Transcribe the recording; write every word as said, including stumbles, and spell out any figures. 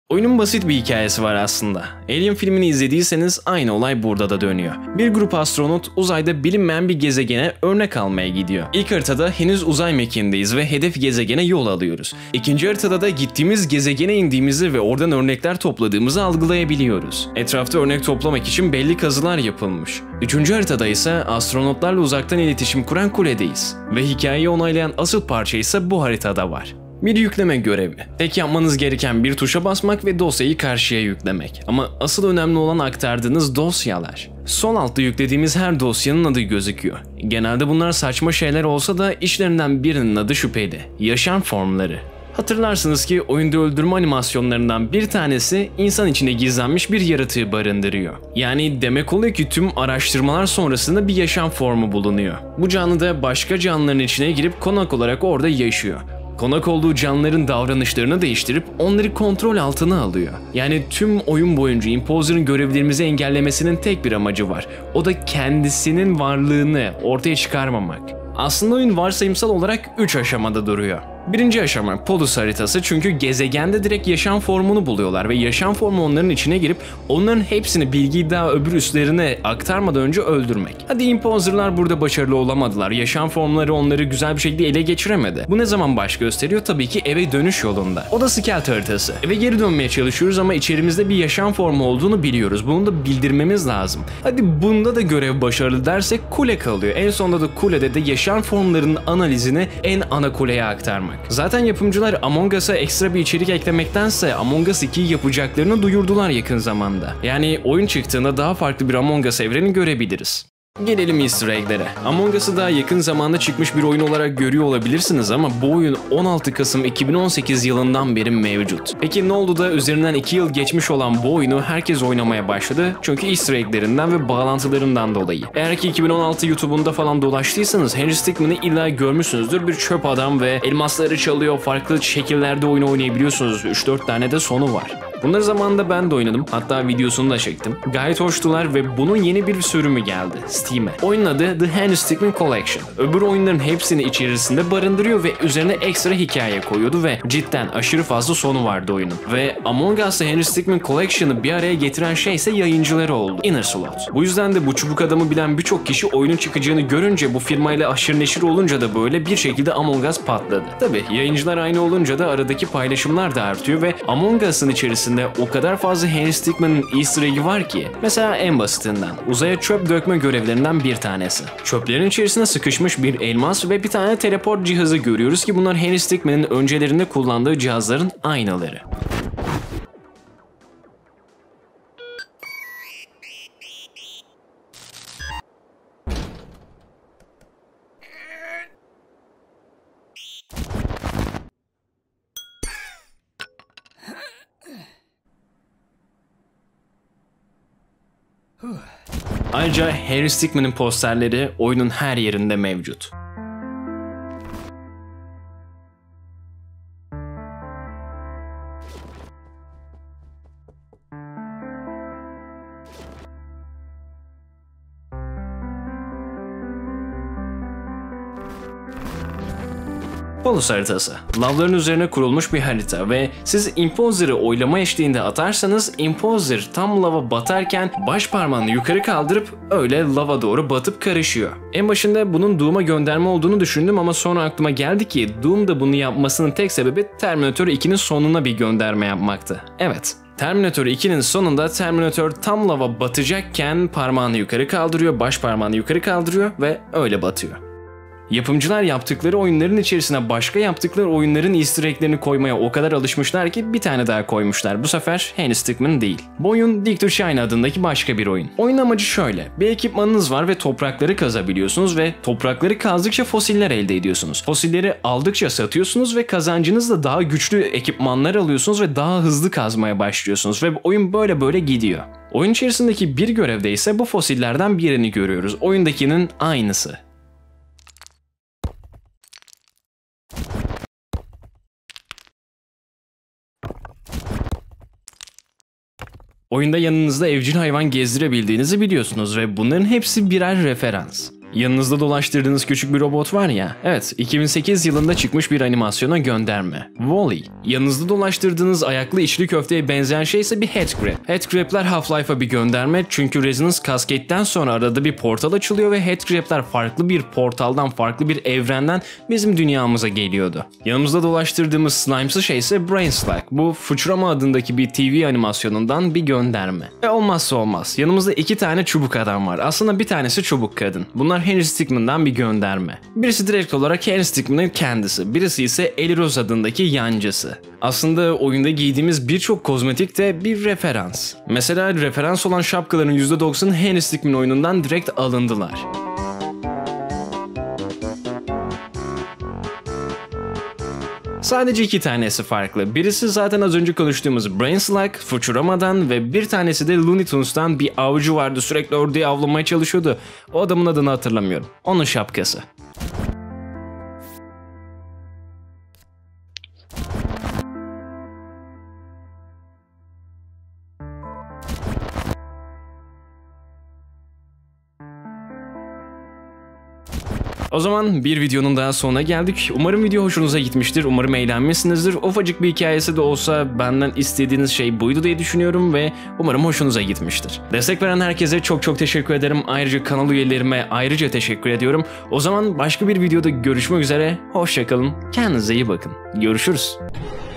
Oyunun basit bir hikayesi var aslında. Alien filmini izlediyseniz aynı olay burada da dönüyor. Bir grup astronot uzayda bilinmeyen bir gezegene örnek almaya gidiyor. İlk haritada henüz uzay mekiğindeyiz ve hedef gezegene yol alıyoruz. İkinci haritada da gittiğimiz gezegene indiğimizi ve oradan örnekler topladığımızı algılayabiliyoruz. Etrafta örnek toplamak için belli kazılar yapılmış. Üçüncü haritada ise astronotlarla uzaktan iletişim kuran kuledeyiz. Ve hikayeyi onaylayan asıl parça ise bu haritada var. Bir yükleme görevi. Tek yapmanız gereken bir tuşa basmak ve dosyayı karşıya yüklemek. Ama asıl önemli olan aktardığınız dosyalar. Sol altta yüklediğimiz her dosyanın adı gözüküyor. Genelde bunlar saçma şeyler olsa da işlerinden birinin adı şüpheli. Yaşam formları. Hatırlarsınız ki oyunda öldürme animasyonlarından bir tanesi insan içine gizlenmiş bir yaratığı barındırıyor. Yani demek oluyor ki tüm araştırmalar sonrasında bir yaşam formu bulunuyor. Bu canlı da başka canlıların içine girip konak olarak orada yaşıyor. Konak olduğu canlıların davranışlarını değiştirip onları kontrol altına alıyor. Yani tüm oyun boyunca Imposer'ın görevlerimizi engellemesinin tek bir amacı var. O da kendisinin varlığını ortaya çıkarmamak. Aslında oyun varsayımsal olarak üç aşamada duruyor. Birinci aşama Polus haritası, çünkü gezegende direkt yaşam formunu buluyorlar ve yaşam formu onların içine girip onların hepsini bilgiyi daha öbür üslerine aktarmadan önce öldürmek. Hadi Imposer'lar burada başarılı olamadılar. Yaşam formları onları güzel bir şekilde ele geçiremedi. Bu ne zaman baş gösteriyor? Tabii ki eve dönüş yolunda. O da Skelt haritası. Eve geri dönmeye çalışıyoruz ama içerimizde bir yaşam formu olduğunu biliyoruz. Bunu da bildirmemiz lazım. Hadi bunda da görev başarılı dersek kule kalıyor. En sonunda da kulede de yaşam formlarının analizini en ana kuleye aktarmak. Zaten yapımcılar Among Us'a ekstra bir içerik eklemektense Among Us ikiyi yapacaklarını duyurdular yakın zamanda. Yani oyun çıktığında daha farklı bir Among Us evreni görebiliriz. Gelelim Easter egg'lere. Among Us'ı daha yakın zamanda çıkmış bir oyun olarak görüyor olabilirsiniz ama bu oyun on altı Kasım iki bin on sekiz yılından beri mevcut. Peki ne oldu da üzerinden iki yıl geçmiş olan bu oyunu herkes oynamaya başladı? Çünkü Easter egg'lerinden ve bağlantılarından dolayı. Eğer ki iki bin on altı YouTube'unda falan dolaştıysanız Henry Stickmin'i illa görmüşsünüzdür. Bir çöp adam ve elmasları çalıyor, farklı şekillerde oyunu oynayabiliyorsunuz. üç dört tane de sonu var. Bunları zamanında ben de oynadım. Hatta videosunu da çektim. Gayet hoştular ve bunun yeni bir sürümü geldi Steam'e. Oyunun adı The Henry Stickmin Collection. Öbür oyunların hepsini içerisinde barındırıyor ve üzerine ekstra hikaye koyuyordu ve cidden aşırı fazla sonu vardı oyunun. Ve Among Us'la Henry Stickmin Collection'ı bir araya getiren şey ise yayıncıları oldu. Inner Slot. Bu yüzden de bu çubuk adamı bilen birçok kişi oyunun çıkacağını görünce, bu firmayla aşırı neşir olunca da böyle bir şekilde Among Us patladı. Tabi yayıncılar aynı olunca da aradaki paylaşımlar da artıyor ve Among Us'ın içerisinde o kadar fazla Henry Stickmin'in Easter egg'i var ki. Mesela en basitinden uzaya çöp dökme görevlerinden bir tanesi. Çöplerin içerisine sıkışmış bir elmas ve bir tane teleport cihazı görüyoruz ki bunlar Henry Stickmin'in öncelerinde kullandığı cihazların aynaları. Ayrıca Henry Stickmin'in posterleri oyunun her yerinde mevcut. Polus haritası. Lavların üzerine kurulmuş bir harita ve siz Imposer'ı oylama eşliğinde atarsanız Imposer tam lava batarken baş parmağını yukarı kaldırıp öyle lava doğru batıp karışıyor. En başında bunun Doom'a gönderme olduğunu düşündüm ama sonra aklıma geldi ki Doom da bunu yapmasının tek sebebi Terminator ikinin sonuna bir gönderme yapmaktı. Evet. Terminator ikinin sonunda Terminator tam lava batacakken parmağını yukarı kaldırıyor, baş parmağını yukarı kaldırıyor ve öyle batıyor. Yapımcılar yaptıkları oyunların içerisine başka yaptıkları oyunların easter egg'lerini koymaya o kadar alışmışlar ki bir tane daha koymuşlar. Bu sefer Henry Stickmin değil. Bu oyun Dig to Shine adındaki başka bir oyun. Oyun amacı şöyle. Bir ekipmanınız var ve toprakları kazabiliyorsunuz ve toprakları kazdıkça fosiller elde ediyorsunuz. Fosilleri aldıkça satıyorsunuz ve kazancınızla daha güçlü ekipmanlar alıyorsunuz ve daha hızlı kazmaya başlıyorsunuz ve oyun böyle böyle gidiyor. Oyun içerisindeki bir görevde ise bu fosillerden birini görüyoruz. Oyundakinin aynısı. Oyunda yanınızda evcil hayvan gezdirebildiğinizi biliyorsunuz ve bunların hepsi birer referans. Yanınızda dolaştırdığınız küçük bir robot var ya, evet iki bin sekiz yılında çıkmış bir animasyona gönderme. Wall-E. Yanınızda dolaştırdığınız ayaklı içli köfteye benzeyen şey ise bir headcrab. Headcrab'ler Half-Life'a bir gönderme çünkü Resonance Cascade'den sonra arada bir portal açılıyor ve headcrab'ler farklı bir portaldan, farklı bir evrenden bizim dünyamıza geliyordu. Yanımızda dolaştırdığımız slime'sı şey ise Brainslug. Bu Futurama adındaki bir T V animasyonundan bir gönderme. Ve olmazsa olmaz. Yanımızda iki tane çubuk adam var. Aslında bir tanesi çubuk kadın. Bunlar Henry Stickmin'dan bir gönderme. Birisi direkt olarak Henry Stickmin'in kendisi. Birisi ise Ellie Rose adındaki yancısı. Aslında oyunda giydiğimiz birçok kozmetik de bir referans. Mesela referans olan şapkaların yüzde doksanı Henry Stickmin oyunundan direkt alındılar. Sadece iki tanesi farklı. Birisi zaten az önce konuştuğumuz Brainslug, Futurama'dan ve bir tanesi de Looney Tunes'tan bir avcı vardı, sürekli ördeği avlamaya çalışıyordu. O adamın adını hatırlamıyorum. Onun şapkası. O zaman bir videonun daha sonuna geldik. Umarım video hoşunuza gitmiştir. Umarım eğlenmişsinizdir. Ufacık bir hikayesi de olsa benden istediğiniz şey buydu diye düşünüyorum ve umarım hoşunuza gitmiştir. Destek veren herkese çok çok teşekkür ederim. Ayrıca kanal üyelerime ayrıca teşekkür ediyorum. O zaman başka bir videoda görüşmek üzere. Hoşça kalın. Kendinize iyi bakın. Görüşürüz.